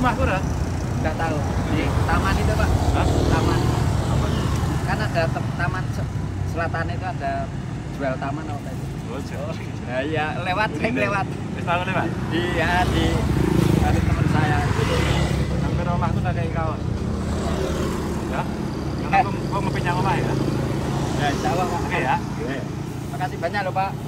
rumahku dah? Nggak tahu. Di taman itu Pak. Hah? Taman. Apa? Kan ada taman selatan itu ada jual taman apa itu. Oh, Nah, iya lewat, sering lewat. Wis tahu lewat? Iya di dari teman saya. Sampai rumahku tak kayak kawan. Ya? Karena kau mau pinjam rumah ya? Ya insya Allah Pak. Oke ya? Makasih banyak loh Pak.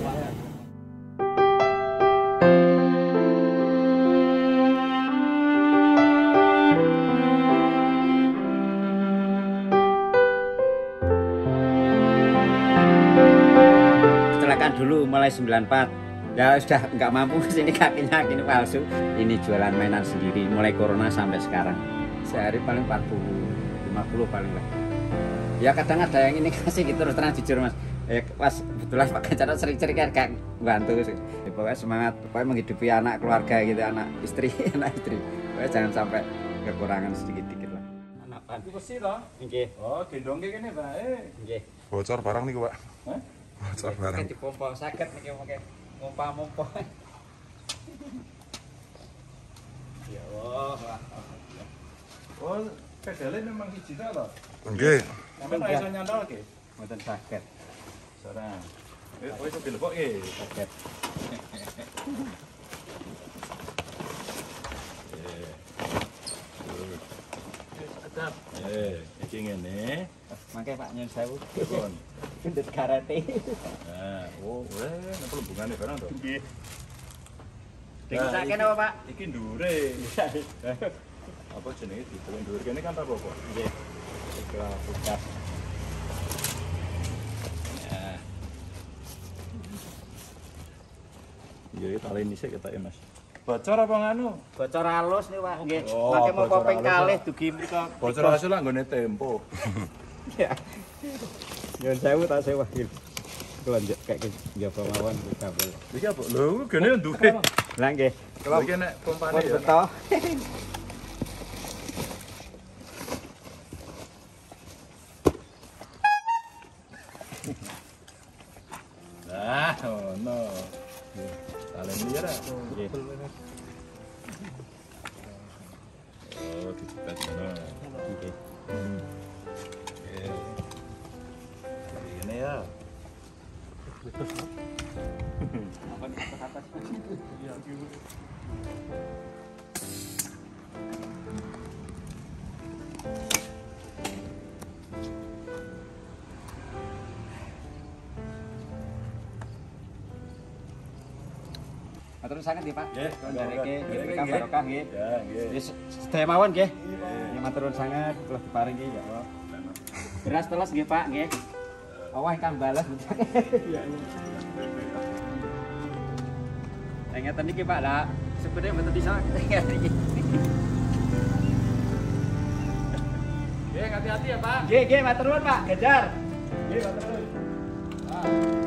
Kecelakaan dulu mulai 94. Ya sudah nggak mampu sini kakinya kini palsu. Ini jualan mainan sendiri mulai corona sampai sekarang. Sehari paling 40, 50 paling lah. Ya kadang ada yang ini kasih gitu terus terang jujur Mas. Pas kebetulan Pak Ganjar sering cerita kan bantu sih. Ya, pokoknya semangat, pokoknya menghidupi anak keluarga gitu, anak istri, anak istri. Pokoknya jangan sampai kekurangan sedikit-dikit lah. Anak bantu Besi lah. nggih. Oh, gendong kayak gini baik. Nggih. Bocor barang nih Pak. Hah? Bocor barang. Kayak dipompa sakit nih kayak ngompa-ngompa. Ya Allah. Oh, pedalnya memang hiji ta lho. Nggih. Sampai ra iso nyantol ki. Mboten sakit. Seorang. Wis iso dilebok ki. Sakit. Sedap. Iki ngene. Mangke Pak nyun sewu. Pun. Gendut karate. Nah, oh, napa hubungane barang to? Nggih. Dikisake napa Pak? Iki ndure. Apa jenenge ditulung dhuwur kene kan apa-apa. Nggih. Iku pukas. Iya, tali ini sih ketok Mas. Bocor apa nganu? Bocor halus nih Pak. Nggih. Oh, Mangke mau bocor kopeng halus, kalih Pak. dugi mriko. Bocor hasil lah nggone tempo. Ya. Nyun sewu tak sewa iki. Kelanjut kayak njaba mawon ku kabel. Iki apa? Lho, gene nduwe. Lah nggih. Kalau iki nek pompane ya. Beto. Nah, ono. Talen liar ah. Nggih. Oh, dicetak ngono. Nggih. Ini ya. Apa nih atas? Iya, Matur sangat nggih Pak. Nggih, Ndereke nggih, berkah nggih. barokah nggih. Ya, nggih. Wis sedaya mawon nggih. Ya matur sangat kula diparingi ya Allah. Beras teles nggih Pak nggih. Awah ingkang balas. Ya. Ngeten iki Pak lah. Sebenarnya mboten bisa ngeten iki. Nggih, hati-hati ya, Pak. Nggih nggih matur nuwun Pak Ganjar. Nggih matur nuwun. Ah.